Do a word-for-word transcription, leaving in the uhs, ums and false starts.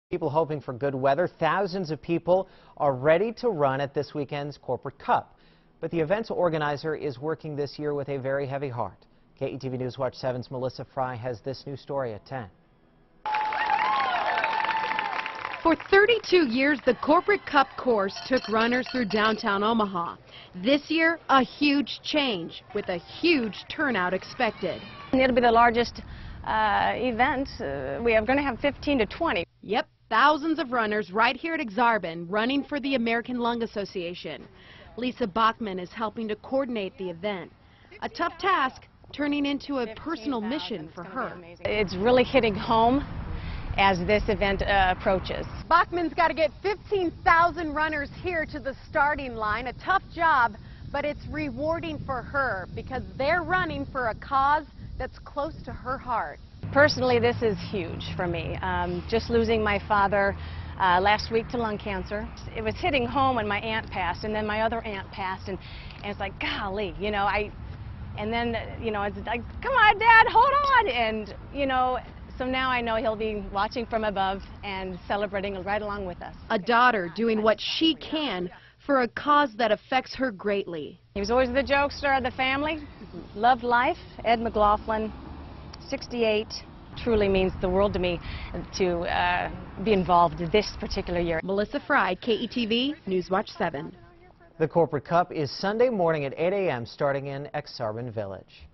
People hoping for good weather. Thousands of people are ready to run at this weekend's Corporate Cup. But the event's organizer is working this year with a very heavy heart. K E T V News Watch seven's Melissa Fry has this new story at ten. For thirty-two years, the Corporate Cup course took runners through downtown Omaha. This year, a huge change with a huge turnout expected. It'll be the largest uh, event. Uh, we are going to have fifteen to twenty. Yep, thousands of runners right here at Exarban running for the American Lung Association. Lisa Bachman is helping to coordinate the event. A tough task turning into a personal mission for her. It's really hitting home as this event uh, approaches. Bachman's got to get fifteen thousand runners here to the starting line. A tough job, but it's rewarding for her because they're running for a cause that's close to her heart. Personally, this is huge for me. Um, just losing my father uh, last week to lung cancer. It was hitting home when my aunt passed, and then my other aunt passed, and, and it's like, golly, you know, I, and then, you know, it's like, come on, Dad, hold on, and, you know, so now I know he'll be watching from above and celebrating right along with us. A daughter doing what she can for a cause that affects her greatly. He was always the jokester of the family, loved life. Ed McLaughlin, sixty-eight, truly means the world to me to uh, be involved this particular year. Melissa Fry, K E T V, News Watch seven. The Corporate Cup is Sunday morning at eight A M starting in Exarban Village.